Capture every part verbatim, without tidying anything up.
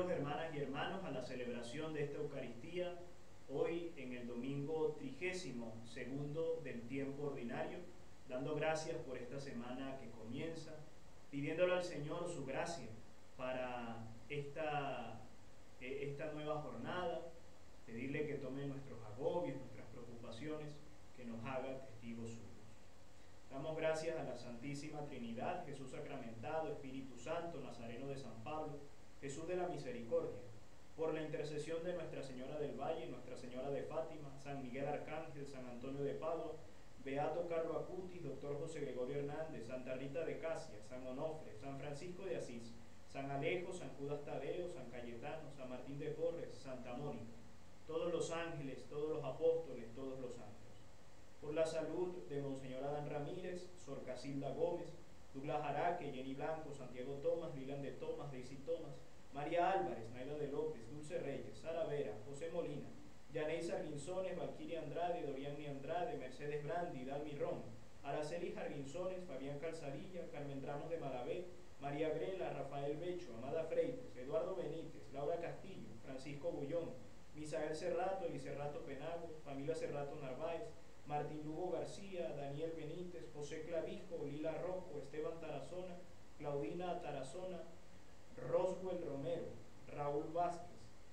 Bienvenidos hermanas y hermanos a la celebración de esta Eucaristía, hoy en el domingo trigésimo segundo del tiempo ordinario, dando gracias por esta semana que comienza, pidiéndole al Señor su gracia para esta, esta nueva jornada, pedirle que tome nuestros agobios, nuestras preocupaciones, que nos haga testigos suyos. Damos gracias a la Santísima Trinidad, Jesús sacramentado, Espíritu Santo, Nazareno de San Pablo, Jesús de la Misericordia, por la intercesión de Nuestra Señora del Valle, Nuestra Señora de Fátima, San Miguel Arcángel, San Antonio de Padua, Beato Carlo Acutis, Doctor José Gregorio Hernández, Santa Rita de Casia, San Onofre, San Francisco de Asís, San Alejo, San Judas Tadeo, San Cayetano, San Martín de Porres, Santa Mónica, todos los ángeles, todos los apóstoles, todos los santos. Por la salud de Monseñor Adán Ramírez, Sor Casilda Gómez, Douglas Araque, Jenny Blanco, Santiago Tomás, Lilan de Tomás, Daisy Tomás, María Álvarez, Naila de López, Dulce Reyes, Sara Vera, José Molina, Yaneis Arginzones, Valquiria Andrade, Doriani Andrade, Mercedes Brandi, Dalmi Ron, Araceli Arginzones, Fabián Calzadilla, Carmen Ramos de Malavé, María Grela, Rafael Becho, Amada Freites, Eduardo Benítez, Laura Castillo, Francisco Bullón, Misael Cerrato, Elicerrato Penago, familia Cerrato Narváez, Martín Lugo García, Daniel Benítez, José Clavijo, Lila Rocco, Esteban Tarazona, Claudina Tarazona, Roswell Romero, Raúl Vázquez,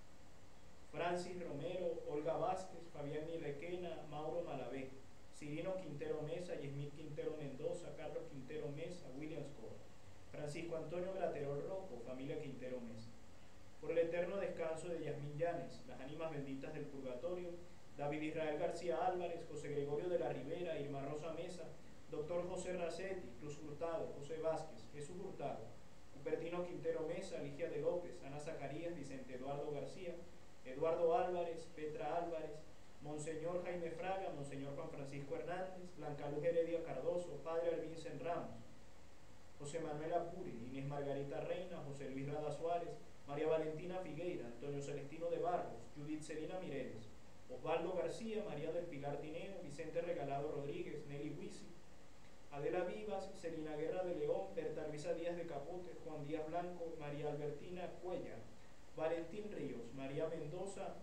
Francis Romero, Olga Vázquez, Fabián Requena, Mauro Malavé, Cirino Quintero Mesa, Yesmil Quintero Mendoza, Carlos Quintero Mesa, William Scott, Francisco Antonio Graterol Rocco, familia Quintero Mesa. Por el eterno descanso de Yasmín Llanes, las ánimas benditas del purgatorio, David Israel García Álvarez, José Gregorio de la Rivera, Irma Rosa Mesa, Doctor José Racetti, Cruz Hurtado, José Vázquez, Jesús Hurtado, Cupertino Quintero Mesa, Ligia de López, Ana Zacarías, Vicente Eduardo García, Eduardo Álvarez, Petra Álvarez, Monseñor Jaime Fraga, Monseñor Juan Francisco Hernández, Blanca Luz Heredia Cardoso, Padre Alvincen Ramos, José Manuel Apuri, Inés Margarita Reina, José Luis Rada Suárez, María Valentina Figueira, Antonio Celestino de Barros, Judith Celina Mireles, Osvaldo García, María del Pilar Tineo, Vicente Regalado Rodríguez, Nelly Huisi, Adela Vivas, Celina Guerra de León, Berta Luisa Díaz de Capote, Juan Díaz Blanco, María Albertina Cuellar, Valentín Ríos, María Mendoza,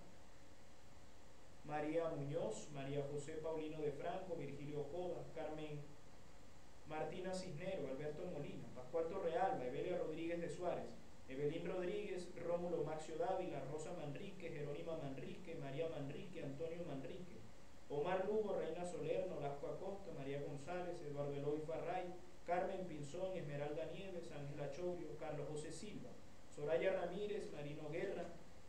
María Muñoz, María José Paulino de Franco, Virgilio Coda, Carmen Martina Cisnero, Alberto Molina, Pascual Torrealba, Evelia Rodríguez de Suárez, Evelyn Rodríguez, Rómulo Maxio Dávila, Rosa Manrique, Jerónima Manrique, María Manrique, Antonio Manrique, Omar Lugo, Reina Solerno, Lasco Acosta, María González, Eduardo Eloy Farray, Carmen Pinzón, Esmeralda Nieves, Ángela Chourio, Carlos José Silva, Soraya Ramírez, Marino Guerra,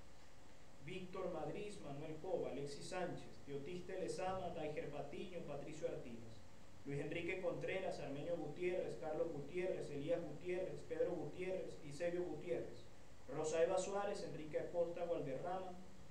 Víctor Madrid, Manuel Cova, Alexis Sánchez, Teotiste Lezama, Daiger Patiño, Patricio Artigas, Luis Enrique Contreras, Armenio Gutiérrez, Carlos Gutiérrez, Elías Gutiérrez, Pedro Gutiérrez, Isebio Gutiérrez, Rosa Eva Suárez, Enrique Acosta Gualderrama,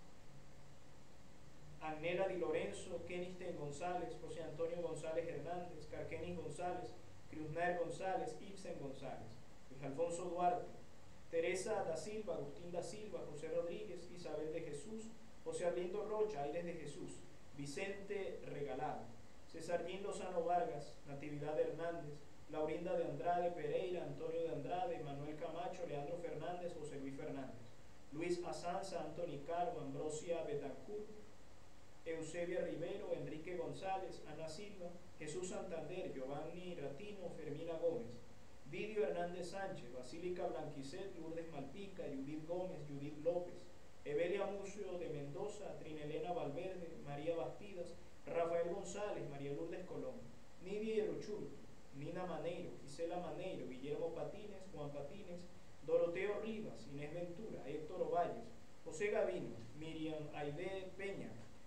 Agnela Di Lorenzo, Kenisten González, José Antonio González Hernández, Carquenis González, Cruzner González, Ibsen González, Luis Alfonso Duarte, Teresa da Silva, Agustín da Silva, José Rodríguez, Isabel de Jesús, José Arlindo Rocha, Aires de Jesús, Vicente Regalado, Cesarín Lozano Vargas, Natividad Hernández, Laurinda de Andrade Pereira, Antonio de Andrade, Manuel Camacho, Leandro Fernández, José Luis Fernández, Luis Azanza, Anthony Carbo, Ambrosia Betancourt, Eusebia Rivero, Enrique González, Ana Silva, Jesús Santander, Giovanni Ratino, Fermina Gómez, Vidio Hernández Sánchez, Basílica Blanquicet, Lourdes Malpica, Judith Gómez, Judith López, Evelia Mucio de Mendoza, Trinelena Valverde, María Bastidas, Rafael González, María Lourdes Colón, Nidia Yeruchurtu, Nina Maneiro, Gisela Maneiro, Guillermo Patines, Juan Patines, Doroteo Rivas, Inés Ventura, Héctor Ovalles, José Gavino, Miriam Aide Peña,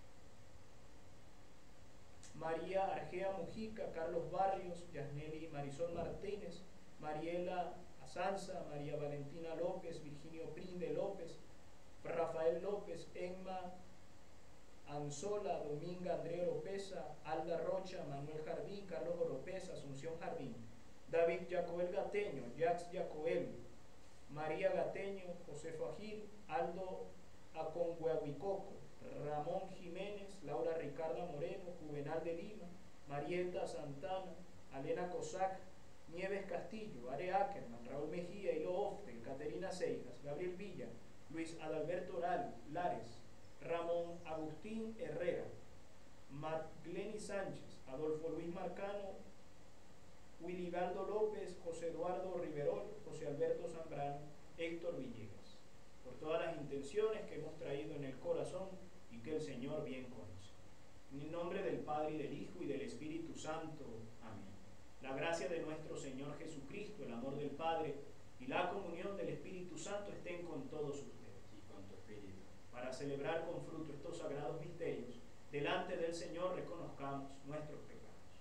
María Argea Mujica, Carlos Barrios, Yasneli Marisol Martínez, Mariela Azanza, María Valentina López, Virginio Prinde López, Rafael López, Emma Anzola, Dominga Andrea Oropesa, Alda Rocha, Manuel Jardín, Carlos Oropesa, Asunción Jardín, David Jacoel Gateño, Jax Jacoel, María Gateño, José Fajil, Aldo Aconguahuicoco, Ramón Jiménez, Laura Ricarda Moreno, Juvenal de Lima, Marieta Santana, Alena Cosac, Nieves Castillo, Are Ackerman, Raúl Mejía, Hilo Oftel, Caterina Seijas, Gabriel Villa, Luis Adalberto Lares, Ramón Agustín Herrera, Marleni Sánchez, Adolfo Luis Marcano, Wilibaldo López, José Eduardo Riverol, José Alberto Zambrano, Héctor Villegas, por todas las intenciones que hemos traído en el corazón y que el Señor bien conoce. En el nombre del Padre, y del Hijo, y del Espíritu Santo. Amén. La gracia de nuestro Señor Jesucristo, el amor del Padre y la comunión del Espíritu Santo estén con todos ustedes. Y con tu espíritu. Para celebrar con fruto estos sagrados misterios, delante del Señor reconozcamos nuestros pecados.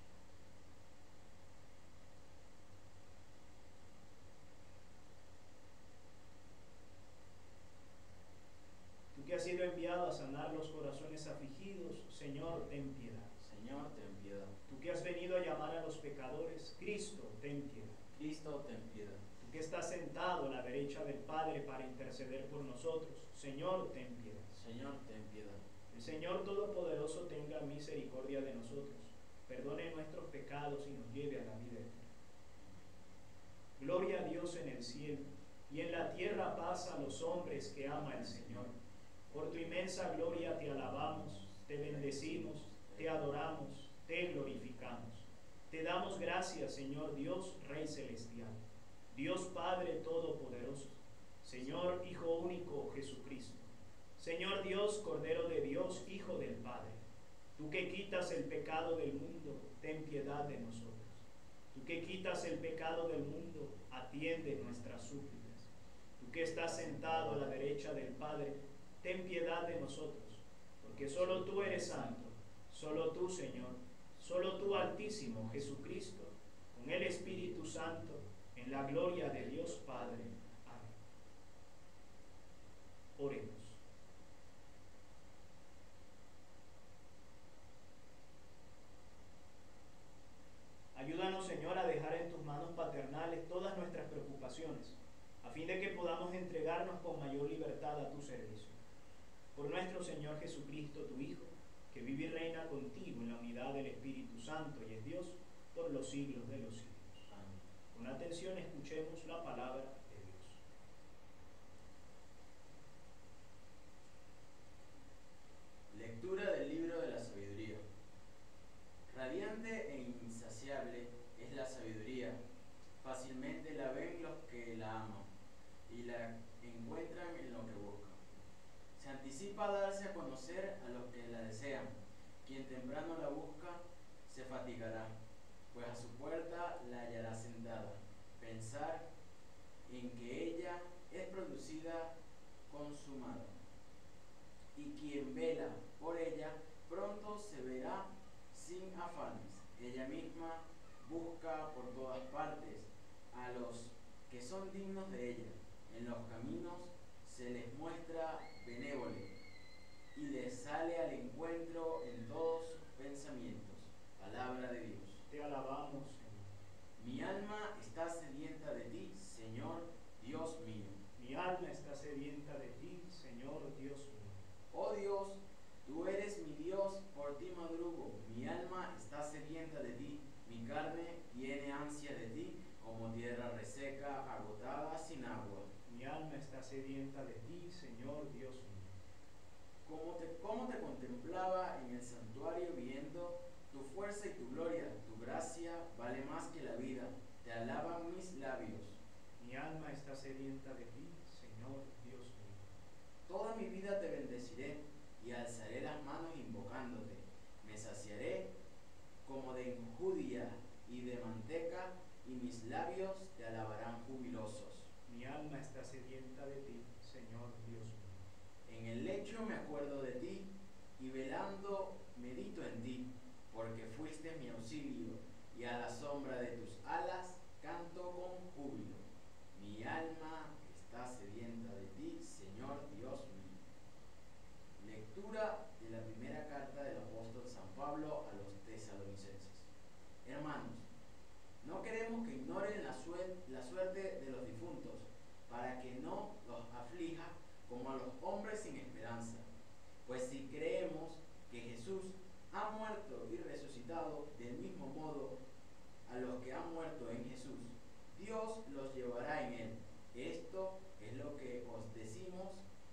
Tú que has sido enviado a sanar los corazones afligidos, Señor, ten piedad. Señor, ten piedad. Tú que has venido a llamar a los pecadores, Cristo, ten piedad. Cristo, ten piedad. Tú que estás sentado a la derecha del Padre para interceder por nosotros, Señor, ten piedad. Señor, ten piedad. El Señor Todopoderoso tenga misericordia de nosotros, perdone nuestros pecados y nos lleve a la vida eterna. Gloria a Dios en el cielo, y en la tierra paz a los hombres que ama el Señor. Por tu inmensa gloria te alabamos, te bendecimos, te adoramos, te glorificamos. Te damos gracias, Señor Dios, Rey Celestial, Dios Padre Todopoderoso, Señor Hijo único Jesucristo, Señor Dios, Cordero de Dios, Hijo del Padre. Tú que quitas el pecado del mundo, ten piedad de nosotros. Tú que quitas el pecado del mundo, atiende nuestras súplicas. Tú que estás sentado a la derecha del Padre, ten piedad de nosotros, porque solo tú eres santo, solo tú, Señor, solo tú, Altísimo Jesucristo, con el Espíritu Santo, en la gloria de Dios Padre. Amén. Oremos. Ayúdanos, Señor, a dejar en tus manos paternales todas nuestras preocupaciones, a fin de que podamos entregarnos con mayor libertad a tu servicio. Por nuestro Señor Jesucristo, tu Hijo, que vive y reina contigo en la unidad del Espíritu Santo y es Dios por los siglos de los siglos. Amén. Con atención escuchemos la palabra de Dios. Lectura del libro de la sabiduría. Radiante e insaciable es la sabiduría, fácilmente la ven los que la aman y la encuentran en lo que buscan. Se anticipa a darse a conocer a los que la desean. Quien temprano la busca se fatigará, pues a su puerta la hallará sentada. Pensar en que ella es producida consumada. Y quien vela por ella pronto se verá sin afanes. Ella misma busca por todas partes a los que son dignos de ella. En los caminos se les muestra benévole y les sale al encuentro en todos sus pensamientos. Palabra de Dios. Te alabamos, Señor. Mi alma está sedienta de ti, Señor, Dios mío. Mi alma está sedienta de ti, Señor, Dios mío. Oh Dios, tú eres mi Dios, por ti madrugo. Mi alma está sedienta de ti, mi carne tiene ansia de ti, como tierra reseca, agotada, sin agua. Mi alma está sedienta de ti, Señor Dios mío. Como te, como te contemplaba en el santuario viendo tu fuerza y tu gloria, tu gracia vale más que la vida, te alaban mis labios. Mi alma está sedienta de ti, Señor Dios mío. Toda mi vida te bendeciré y alzaré las manos invocándote. Me saciaré como de enjudia y de manteca, y mis labios te alabarán jubilosos. Mi alma está sedienta de ti, Señor Dios mío. En el lecho me acuerdo de ti, y velando medito en ti, porque fuiste mi auxilio, y a la sombra de tus alas canto con júbilo. Mi alma está sedienta de ti, Señor Dios mío. Lectura de la primera carta del apóstol San Pablo a los tesalonicenses. Hermanos, no queremos que ignoren la, suer la suerte de los difuntos, para que no los aflija como a los hombres sin esperanza. Pues si creemos que Jesús ha muerto y resucitado, del mismo modo a los que han muerto en Jesús, Dios los llevará en él. Esto es lo que os decimos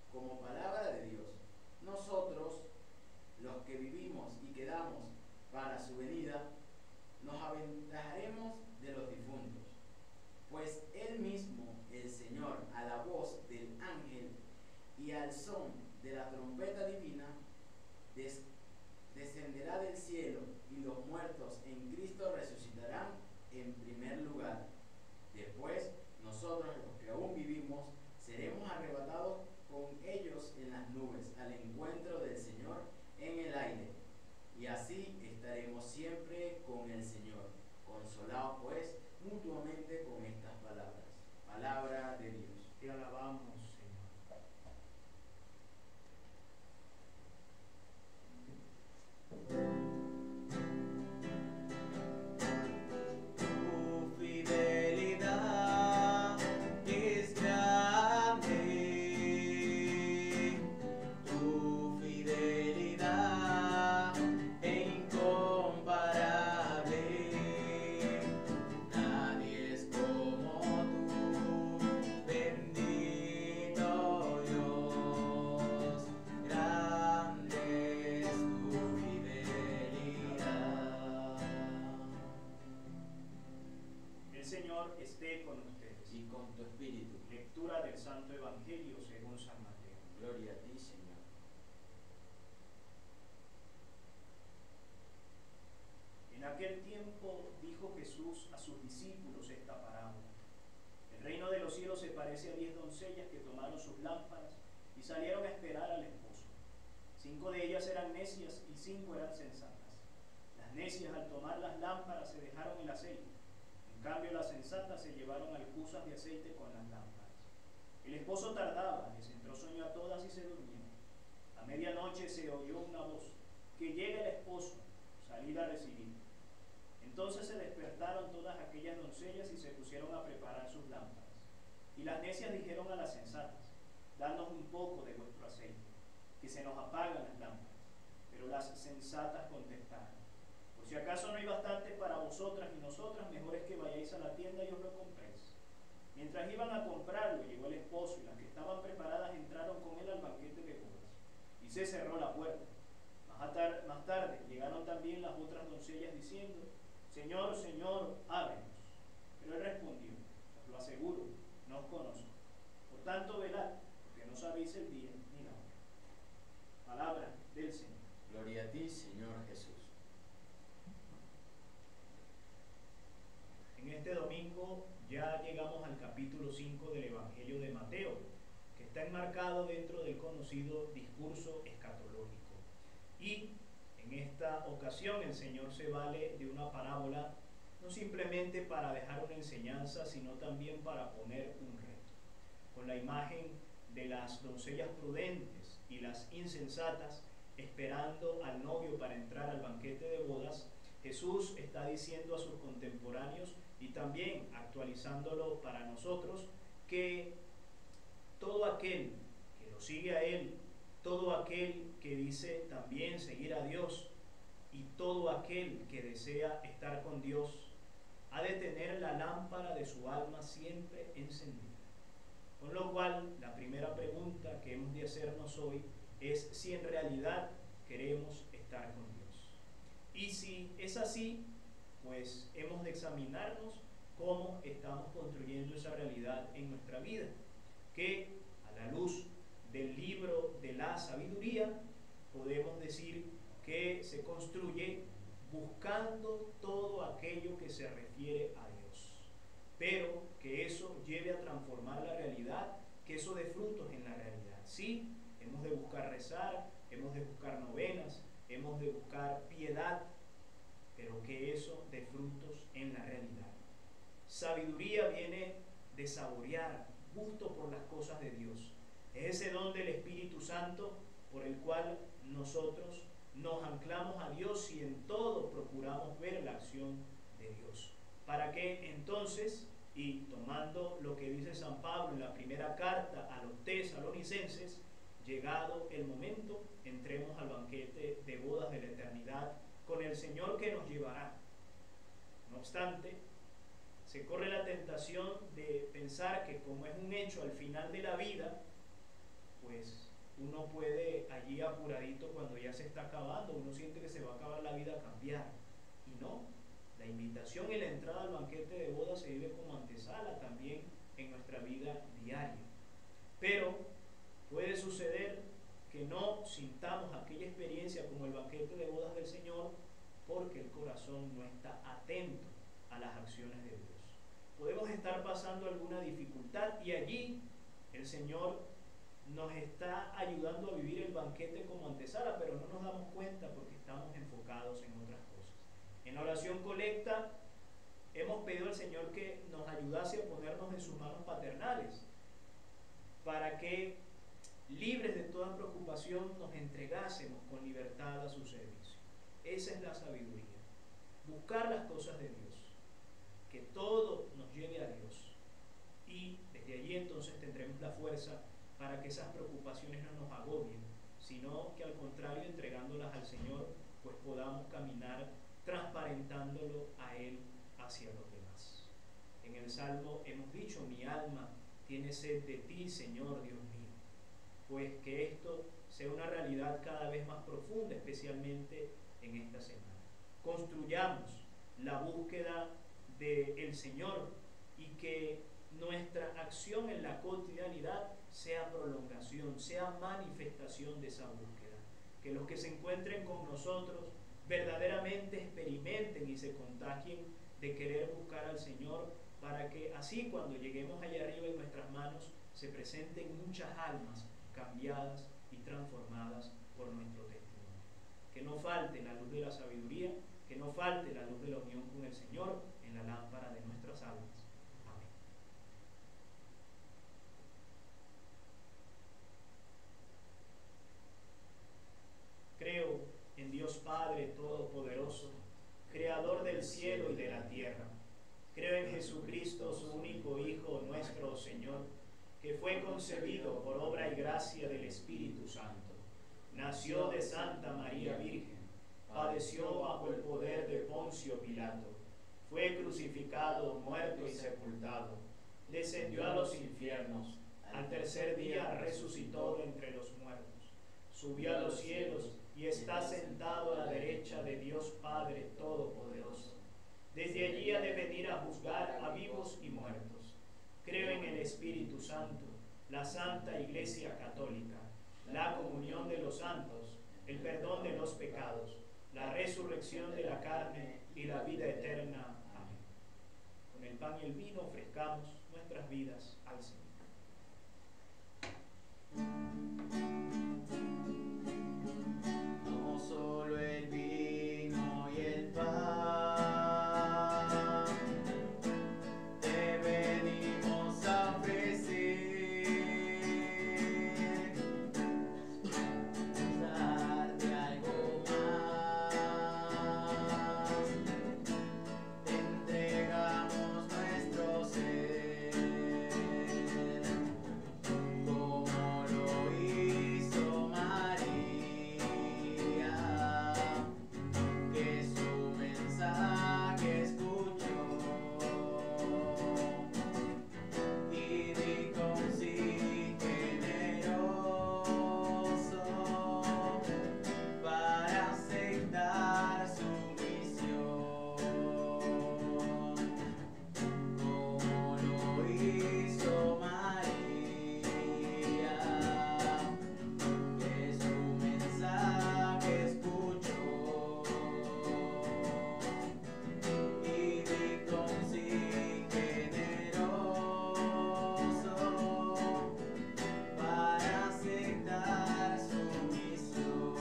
los que vivimos y quedamos para su venida, nos aventajaremos de los difuntos. Pues él mismo, el Señor, a la voz del ángel y al son de la trompeta divina, des descenderá del cielo, y los muertos en Cristo resucitarán en primer lugar. Después, nosotros los que aún vivimos, seremos arrebatados con ellos en las nubes, al encuentro del Señor en el aire. Y así estaremos siempre con el Señor. Consolados pues mutuamente con estas palabras. Palabra de Dios. Te alabamos, Señor. Tu fidelidad es grande, tu fidelidad es incomparable. Nadie es como tú, bendito Dios, grande es tu fidelidad. El Señor esté con ustedes. Y con tu espíritu. Lectura del Santo Evangelio según San Mateo. Gloria a ti, Señor. En aquel tiempo dijo Jesús a sus discípulos esta parábola. El reino de los cielos se parece a diez doncellas que tomaron sus lámparas y salieron a esperar al esposo. Cinco de ellas eran necias y cinco eran sensatas. Las necias, al tomar las lámparas, se dejaron el aceite. En cambio, las sensatas se llevaron alcuzas de aceite con las lámparas. El esposo tardaba, les entró sueño a todas y se durmieron. A medianoche se oyó una voz: que llega el esposo, salid a recibir. Entonces se despertaron todas aquellas doncellas y se pusieron a preparar sus lámparas. Y las necias dijeron a las sensatas: danos un poco de vuestro aceite, que se nos apagan las lámparas. Pero las sensatas contestaron: por si acaso no hay bastante para vosotras y nosotras, mejor es que vayáis a la tienda y os lo compréis. Mientras iban a comprarlo, llegó el esposo, y las que estaban preparadas entraron con él al banquete de bodas. Y se cerró la puerta. Más, tar más tarde llegaron también las otras doncellas diciendo: Señor, Señor, ábrenos. Pero él respondió: os lo aseguro, no os conozco. Por tanto, velad, porque no sabéis el día ni la hora. Palabra del Señor. Gloria a ti, Señor Jesús. En este domingo ya llegamos al capítulo cinco del Evangelio de Mateo, que está enmarcado dentro del conocido discurso escatológico. Y en esta ocasión el Señor se vale de una parábola no simplemente para dejar una enseñanza, sino también para poner un reto. Con la imagen de las doncellas prudentes y las insensatas esperando al novio para entrar al banquete de bodas, Jesús está diciendo a sus contemporáneos y también actualizándolo para nosotros que todo aquel que lo sigue a Él, todo aquel que dice también seguir a Dios y todo aquel que desea estar con Dios ha de tener la lámpara de su alma siempre encendida. Con lo cual, la primera pregunta que hemos de hacernos hoy es si en realidad queremos estar con Dios. Y si es así, pues hemos de examinarnos cómo estamos construyendo esa realidad en nuestra vida, que a la luz del libro de la sabiduría podemos decir que se construye buscando todo aquello que se refiere a Dios, pero que eso lleve a transformar la realidad, que eso dé frutos en la realidad. Sí, hemos de buscar rezar, hemos de buscar novenas, hemos de buscar piedad, pero que eso dé frutos en la realidad. Sabiduría viene de saborear, gusto por las cosas de Dios. Es ese don del Espíritu Santo por el cual nosotros nos anclamos a Dios y en todo procuramos ver la acción de Dios. Para que entonces, y tomando lo que dice San Pablo en la primera carta a los tesalonicenses, llegado el momento, entremos al banquete de bodas de la eternidad con el Señor que nos llevará. No obstante, se corre la tentación de pensar que como es un hecho al final de la vida, pues uno puede allí apuradito cuando ya se está acabando, uno siente que se va a acabar la vida, cambiar. Y no, la invitación y la entrada al banquete de boda se vive como antesala también en nuestra vida diaria. Pero puede suceder que no sintamos aquella experiencia como el banquete de bodas del Señor porque el corazón no está atento a las acciones de Dios. Podemos estar pasando alguna dificultad y allí el Señor nos está ayudando a vivir el banquete como antesala, pero no nos damos cuenta porque estamos enfocados en otras cosas. En la oración colecta hemos pedido al Señor que nos ayudase a ponernos en sus manos paternales para que, libres de toda preocupación, nos entregásemos con libertad a su servicio. Esa es la sabiduría. Buscar las cosas de Dios, que todo nos lleve a Dios, y desde allí entonces tendremos la fuerza para que esas preocupaciones no nos agobien, sino que al contrario, entregándolas al Señor, pues podamos caminar transparentándolo a Él hacia los demás. En el Salmo hemos dicho: mi alma tiene sed de ti, Señor Dios mío. Pues que esto sea una realidad cada vez más profunda, especialmente en esta semana. Construyamos la búsqueda del Señor y que nuestra acción en la cotidianidad sea prolongación, sea manifestación de esa búsqueda. Que los que se encuentren con nosotros verdaderamente experimenten y se contagien de querer buscar al Señor, para que así cuando lleguemos allá arriba en nuestras manos se presenten muchas almas cambiadas y transformadas por nuestro testimonio. Que no falte la luz de la sabiduría, que no falte la luz de la unión con el Señor en la lámpara de nuestras almas. Amén. Creo en Dios Padre Todopoderoso, Creador del cielo y de la tierra. Creo en Jesucristo, su único Hijo, nuestro Señor, que fue concebido por obra y gracia del Espíritu Santo. Nació de Santa María Virgen, padeció bajo el poder de Poncio Pilato, fue crucificado, muerto y sepultado, descendió a los infiernos, al tercer día resucitó de entre los muertos, subió a los cielos y está sentado a la derecha de Dios Padre Todopoderoso. Desde allí ha de venir a juzgar a vivos y muertos. Creo en el Espíritu Santo, la Santa Iglesia Católica, la comunión de los santos, el perdón de los pecados, la resurrección de la carne y la vida eterna. Amén. Con el pan y el vino ofrezcamos nuestras vidas al Señor. No solo el vino y el pan te venimos a ofrecer, darte algo más, te entregamos nuestro ser, como lo hizo María, que su mensaje escuchó y vi con sí generoso para aceptar su misión, como lo hizo María, que su mensaje escuchó y vi con sí generoso para aceptar su misión.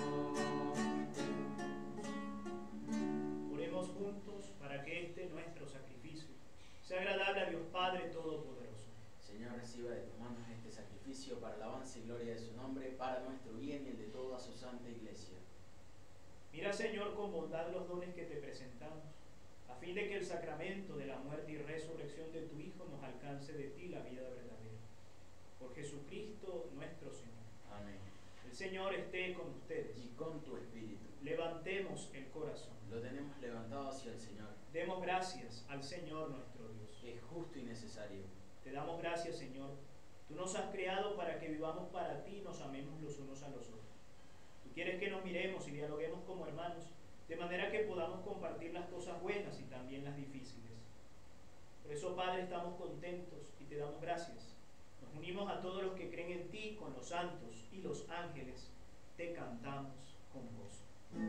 Oremos juntos para que este nuestro sacrificio sea agradable a Dios Padre Todopoderoso. Señor, reciba de tus manos este sacrificio para alabanza y gloria de su nombre, para nuestro bien y el de toda su santa iglesia. Mira, Señor, con bondad los dones que te presentamos, a fin de que el sacramento de la muerte y resurrección de tu Hijo nos alcance de ti la vida verdadera. Por Jesucristo nuestro Señor. Amén. El Señor esté con ustedes. Y con tu espíritu. Levantemos el corazón. Lo tenemos levantado hacia el Señor. Demos gracias al Señor nuestro Dios. Es justo y necesario. Te damos gracias, Señor. Tú nos has creado para que vivamos para ti y nos amemos los unos Tú quieres que nos miremos y dialoguemos como hermanos, de manera que podamos compartir las cosas buenas y también las difíciles. Por eso, Padre, estamos contentos y te damos gracias. Nos unimos a todos los que creen en ti, con los santos y los ángeles. Te cantamos con gozo.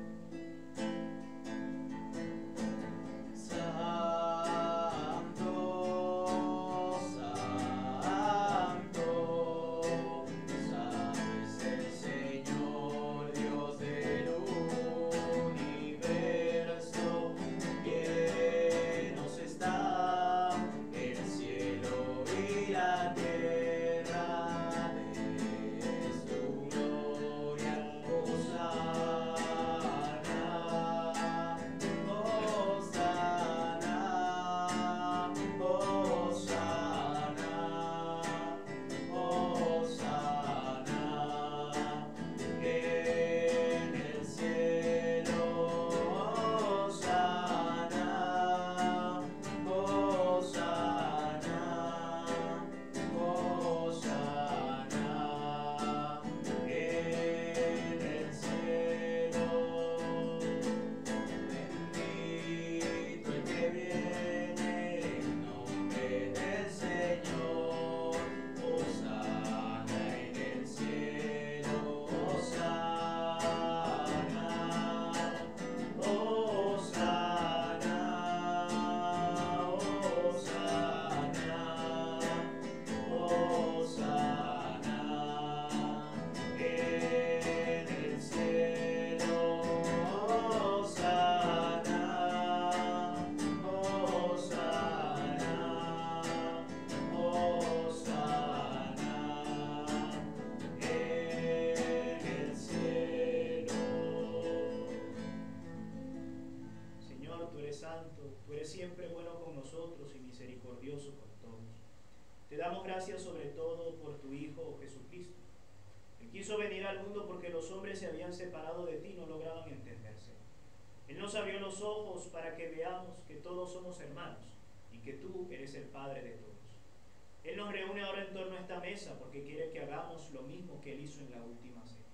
Te damos gracias sobre todo por tu Hijo Jesucristo. Él quiso venir al mundo porque los hombres se habían separado de ti y no lograban entenderse. Él nos abrió los ojos para que veamos que todos somos hermanos y que tú eres el Padre de todos. Él nos reúne ahora en torno a esta mesa porque quiere que hagamos lo mismo que Él hizo en la última cena.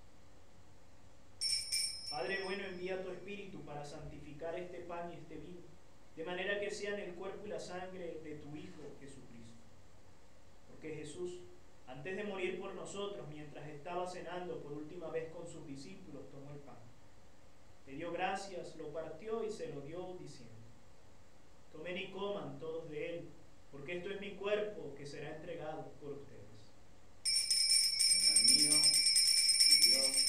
Padre bueno, envía tu Espíritu para santificar este pan y este vino, de manera que sean el cuerpo y la sangre de tu Hijo Jesucristo. Porque Jesús, antes de morir por nosotros, mientras estaba cenando por última vez con sus discípulos, tomó el pan. Le dio gracias, lo partió y se lo dio diciendo: tomen y coman todos de él, porque esto es mi cuerpo que será entregado por ustedes. Señor mío y Dios mío.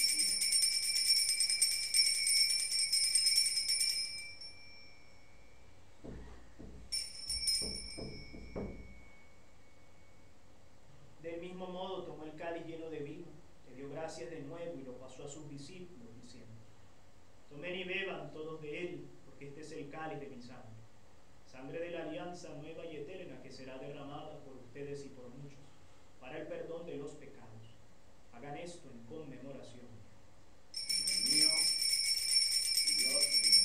Del mismo modo tomó el cáliz lleno de vino, le dio gracias de nuevo y lo pasó a sus discípulos, diciendo: tomen y beban todos de él, porque este es el cáliz de mi sangre, sangre de la alianza nueva y eterna que será derramada por ustedes y por muchos, para el perdón de los pecados. Hagan esto en conmemoración. Señor mío y Dios mío.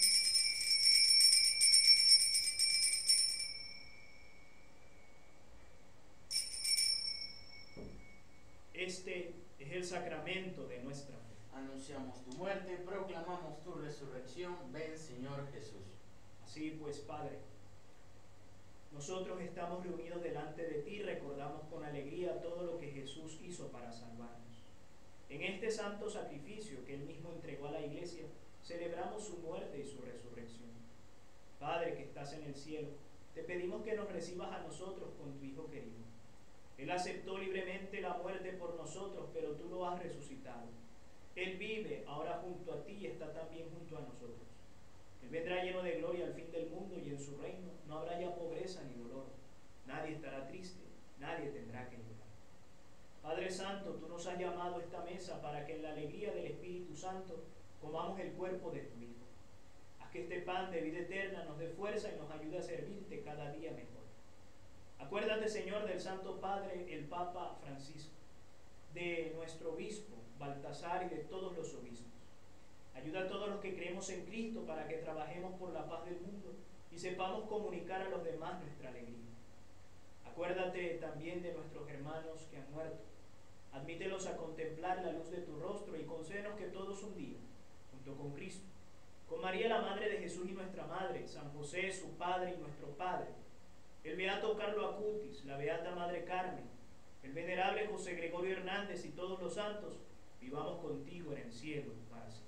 Este es el sacramento de nuestra fe. Anunciamos tu muerte, proclamamos tu resurrección. Ven, Señor Jesús. Así pues, Padre, nosotros estamos reunidos delante de ti y recordamos con alegría todo lo que Jesús hizo para salvarnos. En este santo sacrificio que Él mismo entregó a la Iglesia, celebramos su muerte y su resurrección. Padre que estás en el cielo, te pedimos que nos recibas a nosotros con tu Hijo querido. Él aceptó libremente la muerte por nosotros, pero tú lo has resucitado. Él vive ahora junto a ti y está también junto a nosotros. Él vendrá lleno de gloria al fin del mundo y en su reino no habrá ya pobreza ni dolor. Nadie estará triste, nadie tendrá que llorar. Padre Santo, tú nos has llamado a esta mesa para que en la alegría del Espíritu Santo comamos el cuerpo de tu Hijo. Haz que este pan de vida eterna nos dé fuerza y nos ayude a servirte cada día mejor. Acuérdate, Señor, del Santo Padre, el Papa Francisco, de nuestro obispo Baltasar y de todos los obispos. Ayuda a todos los que creemos en Cristo para que trabajemos por la paz del mundo y sepamos comunicar a los demás nuestra alegría. Acuérdate también de nuestros hermanos que han muerto, Admítelos a contemplar la luz de tu rostro y concédenos que todos un día, junto con Cristo, con María la Madre de Jesús y nuestra Madre, San José, su Padre y nuestro Padre, el beato Carlo Acutis, la beata Madre Carmen, el venerable José Gregorio Hernández y todos los santos, vivamos contigo en el cielo para siempre.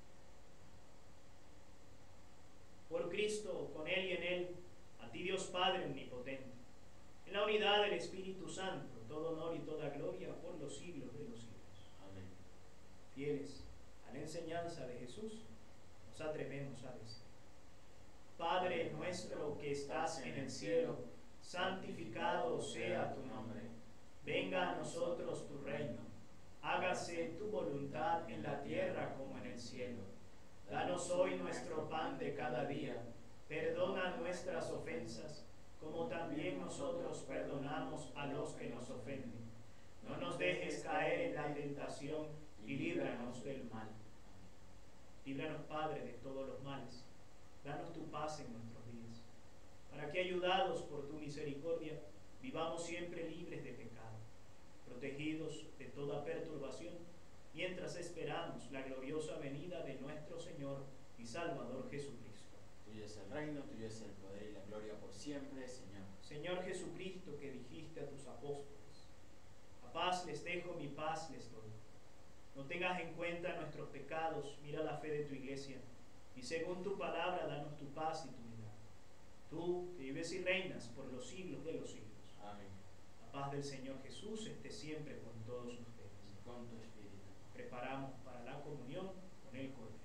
Por Cristo, con Él y en Él, a ti Dios Padre omnipotente, en la unidad del Espíritu Santo, todo honor y toda gloria por los siglos de los siglos. Amén. Fieles a la enseñanza de Jesús, nos atrevemos a decir: Padre nuestro que estás en el cielo, santificado sea tu nombre. Venga a nosotros tu reino. Hágase tu voluntad en la tierra como en el cielo. Danos hoy nuestro pan de cada día. Perdona nuestras ofensas, como también nosotros perdonamos a los que nos ofenden. No nos dejes caer en la tentación y líbranos del mal. Líbranos, Padre, de todos los males. Danos tu paz en nuestros días, para que, ayudados por tu misericordia, vivamos siempre libres de pecado, protegidos de toda perturbación, mientras esperamos la gloriosa venida de nuestro Señor y Salvador Jesucristo. Tuyo es el reino, tuyo es el poder y la gloria por siempre, Señor. Señor Jesucristo, que dijiste a tus apóstoles: a paz les dejo, mi paz les doy. No tengas en cuenta nuestros pecados, mira la fe de tu iglesia, y según tu palabra, danos tu paz y tu unidad. Tú, que vives y reinas por los siglos de los siglos. Amén. La paz del Señor Jesús esté siempre con todos ustedes. Y con tu espíritu. Preparamos para la comunión con el Cordero.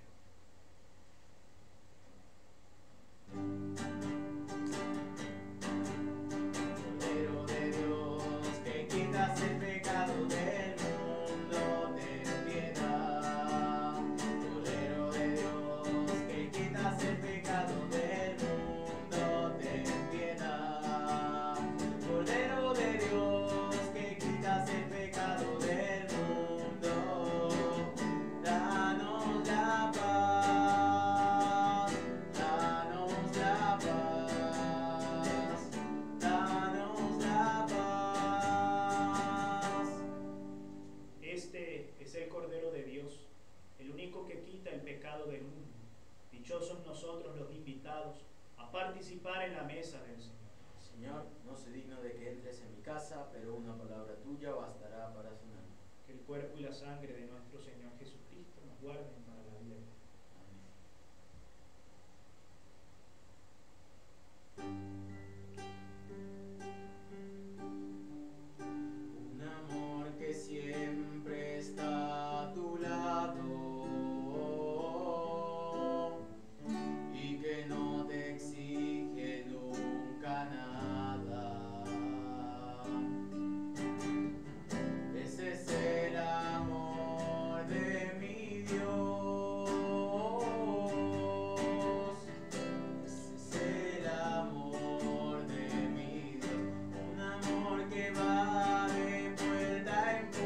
Cordero de Dios, que quitas el pecado del mundo, ten piedad. Cordero de Dios, que quitas el pecado del mundo, ten piedad. Cordero de Dios, que quitas el pecado del mundo, danos la paz, danos la paz, danos la paz. Este es el Cordero de Dios, el único que quita el pecado del mundo. Dichosos nosotros los invitados a participar en la mesa del Señor. Señor, no soy digno de que entres en mi casa, pero una palabra tuya bastará para sanar. Que el cuerpo y la sangre de nuestro Señor Jesucristo nos guarden para la vida eterna. Un amor que siempre está a tu lado y que no te exige nunca nada. Ese es el amor de mi Dios. Ese es el amor de mi Dios. Un amor que va de puerta en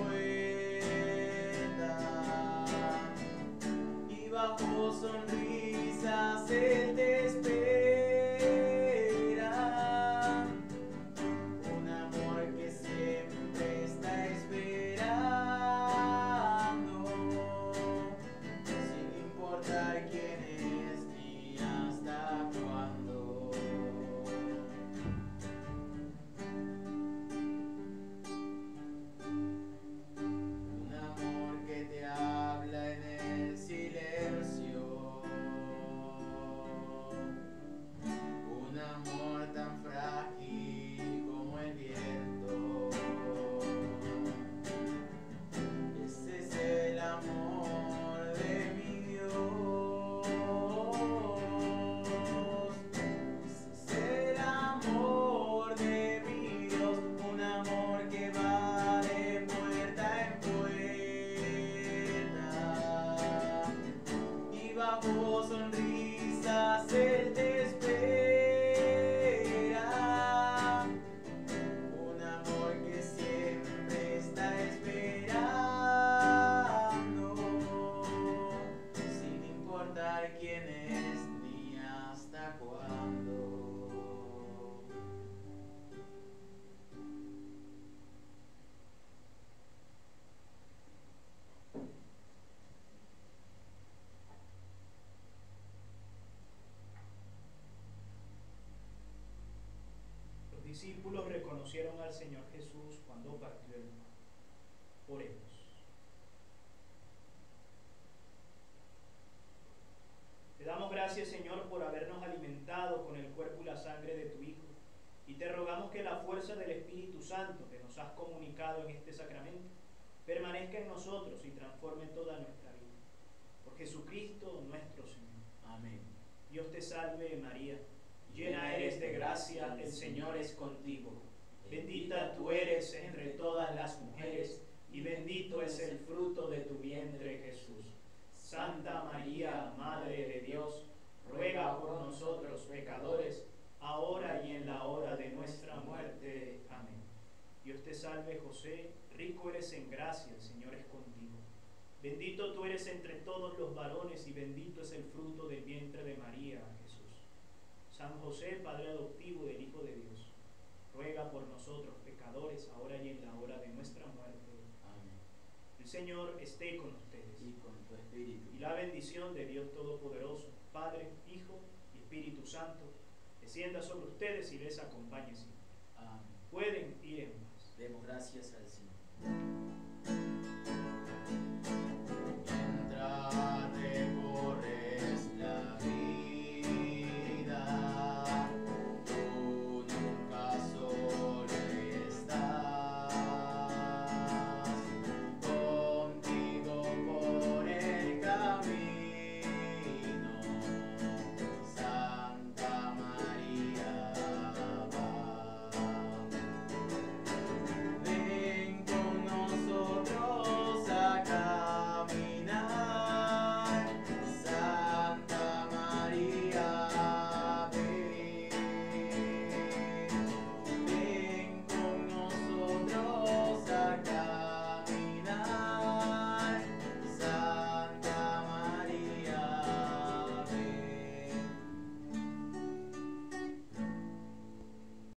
puerta y bajo sonrisas Él te espera. Un amor que siempre está esperando, sin importar quién es ni hasta cuándo. Un amor que te habla en el silencio al Señor Jesús cuando partió el pan. Oremos. Te damos gracias, Señor, por habernos alimentado con el cuerpo y la sangre de tu Hijo, y te rogamos que la fuerza del Espíritu Santo que nos has comunicado en este sacramento permanezca en nosotros y transforme toda nuestra vida. Por Jesucristo nuestro Señor. Amén. Dios te salve, María, llena eres de gracia, el Señor es contigo. Bendita tú eres entre todas las mujeres, y bendito es el fruto de tu vientre, Jesús. Santa María, Madre de Dios, ruega por nosotros pecadores, ahora y en la hora de nuestra muerte. Amén. Dios te salve, José, rico eres en gracia, el Señor es contigo. Bendito tú eres entre todos los varones, y bendito es el fruto del vientre de María, Jesús. San José, Padre adoptivo del Hijo de Dios, ruega por nosotros pecadores, ahora y en la hora de nuestra muerte. Amén. El Señor esté con ustedes. Y con tu espíritu. Y la bendición de Dios Todopoderoso, Padre, Hijo y Espíritu Santo, descienda sobre ustedes y les acompañe siempre. Amén. Pueden ir en paz. Demos gracias al Señor.